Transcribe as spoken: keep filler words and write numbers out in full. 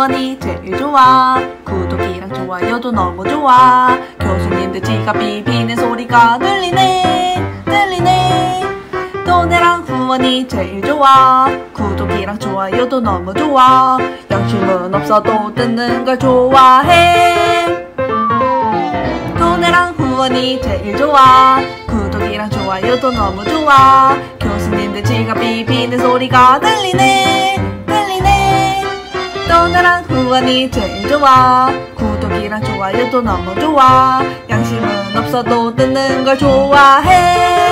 후원이 제일 좋아. 구독이랑 좋아요도 너무 좋아. 교수님들 지갑 비비는 소리가 들리네 들리네. 돈이랑 후원이 제일 좋아. 구독이랑 좋아요도 너무 좋아. 양심은 없어도 듣는 걸 좋아해. 돈이랑 후원이 제일 좋아. 구독이랑 좋아요도 너무 좋아. 교수님들 지갑 비비는 소리가 들리네 들리네. 돈이랑 후원이 제일 좋아. 구독이랑 좋아요도 너무 좋아. 양심은 없어도 듣는 걸 좋아해.